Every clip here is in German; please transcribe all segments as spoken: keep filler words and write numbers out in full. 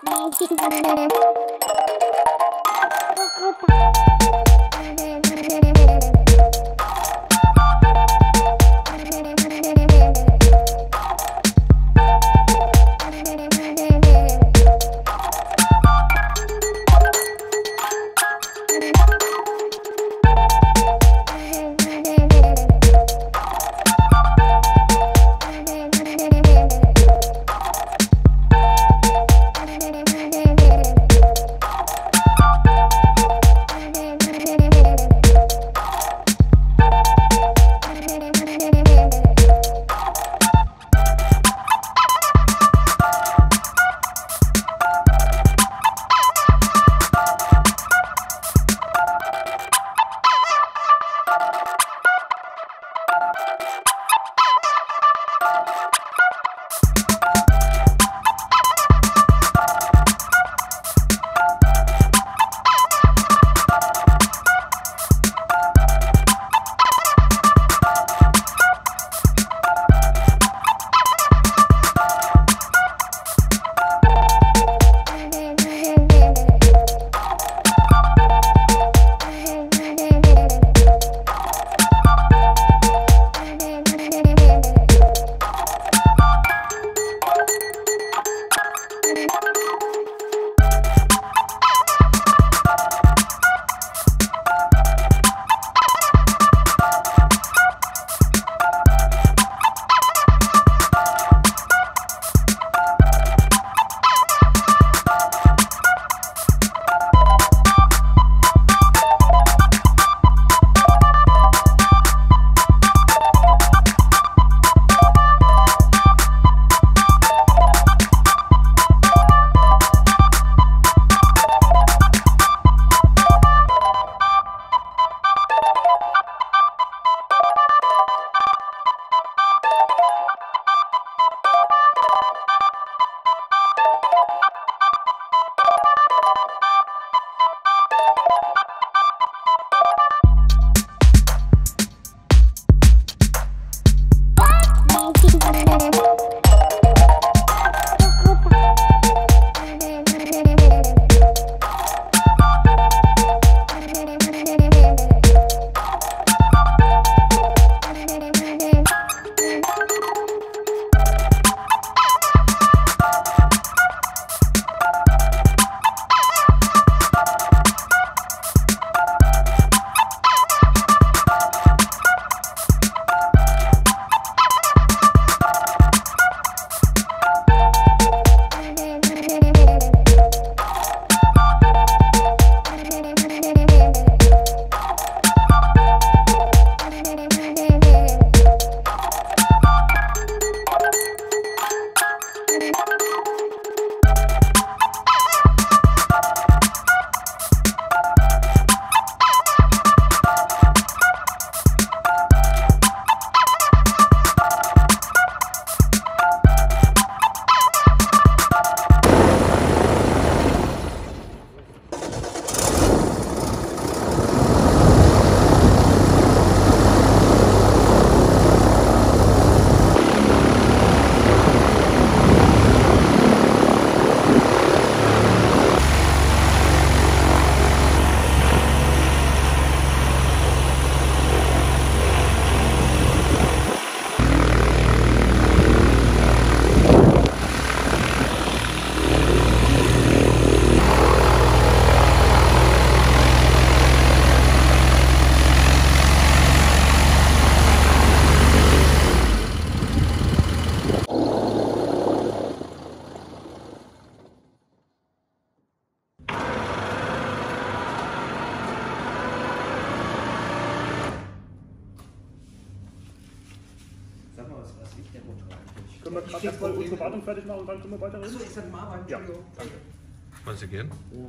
Können wir gerade erstmal unsere Wartung fertig machen und dann können wir weiterreden? Achso, ich sag mal arbeiten. Ja, danke. Wollen Sie gehen? Ja.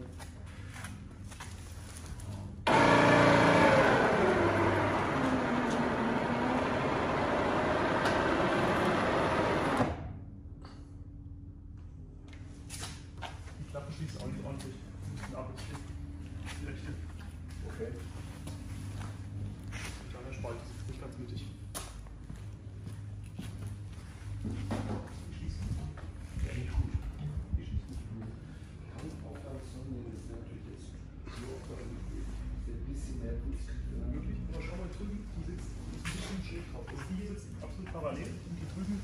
Die Klappe schließt auch nicht ordentlich. Die Arbeitsstück. Die rechte. Okay. Ein kleiner Spalt, das ist nicht ganz mittig.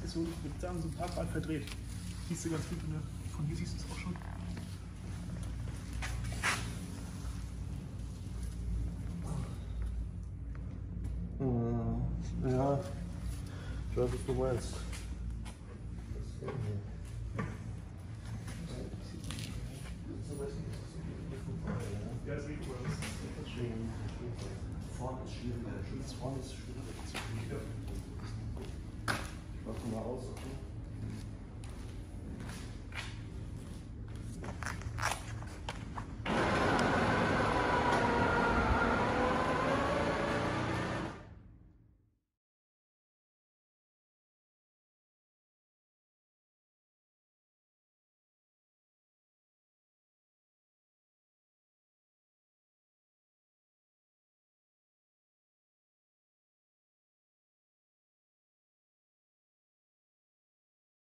ist so, ich würde sagen, so ein paar Grad verdreht. Siehst du ganz gut, von, der, von hier siehst du es auch schon. Ja, ich weiß, was du meinst. Ja, ist richtig, oder? Das ist schön. Vorne ist schwieriger, vorne ist schwieriger zu kriegen. Ich mach mal aus, okay?